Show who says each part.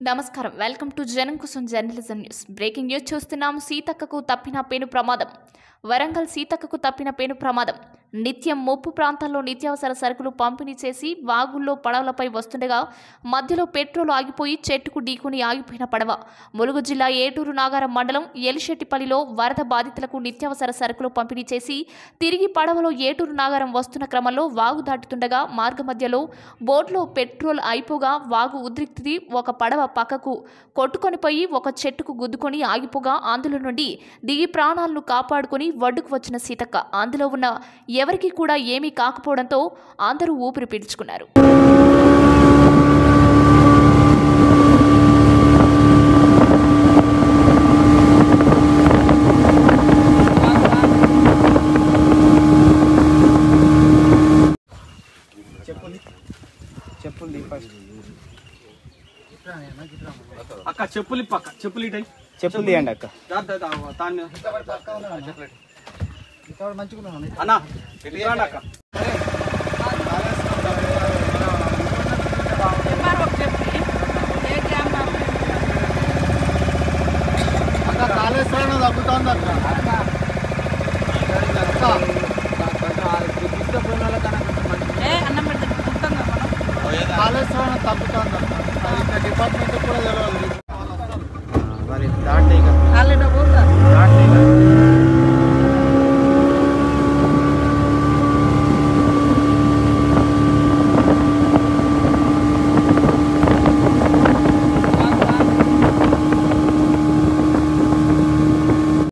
Speaker 1: నమస్కారం welcome to జనం కోసం జర్నలిజం న్యూస్ బ్రేకింగ్ న్యూస్ చూస్తున్నాం. సీతక్కకు తప్పిన పెను ప్రమాదం. వరంగల్ సీతక్కకు తప్పిన పెను ప్రమాదం. నిత్యం ముప్పు ప్రాంతాల్లో నిత్యావసర సరుకులు పంపిణీ చేసి వాగుల్లో పడవలపై వస్తుండగా మధ్యలో పెట్రోల్ ఆగిపోయి చెట్టుకు ఢీకొని ఆగిపోయిన పడవ. ములుగు జిల్లా ఏటూరు నాగారం మండలం ఎలిశెట్టిపల్లిలో వరద బాధితులకు నిత్యావసర సరుకులు పంపిణీ చేసి తిరిగి పడవలో ఏటూరు నాగారం వస్తున్న క్రమంలో వాగు దాటుతుండగా మార్గ మధ్యలో బోట్లో పెట్రోల్ అయిపోగా వాగు ఉద్రిక్తి ఒక పడవ పక్కకు కొట్టుకొనిపోయి ఒక చెట్టుకు గుద్దుకొని ఆగిపోగా అందులో నుండి దిగి ప్రాణాలను కాపాడుకొని ఒడ్డుకు వచ్చిన సీతక్క అందులో ఉన్న ఎవరికి కూడా ఏమీ కాకపోవడంతో అందరూ ఊపిరి పీల్చుకున్నారు.
Speaker 2: అక్క చెప్పులు పక్క చెప్పులు ఇటాయి
Speaker 3: చెప్పులు తీయండి అక్క.
Speaker 2: అన్నా అక్క
Speaker 3: కాళేశ్వరం తగ్గుతుంది అక్క. కాళేశ్వరం తగ్గుతుంది అక్క. డిపార్ట్మెంట్ కూడా తెలియదు.